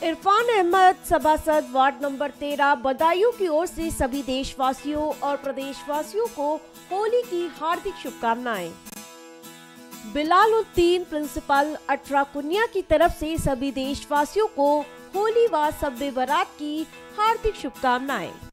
इरफान अहमद, सभासद ward number 13, Badaun की ओर से सभी देशवासियों और प्रदेशवासियों को होली की हार्दिक शुभकामनाएं। बिलालुद्दीन, प्रिंसिपल, अठराकुनिया की तरफ से सभी देशवासियों को होली व शब-ए-बारात की हार्दिक शुभकामनाएं।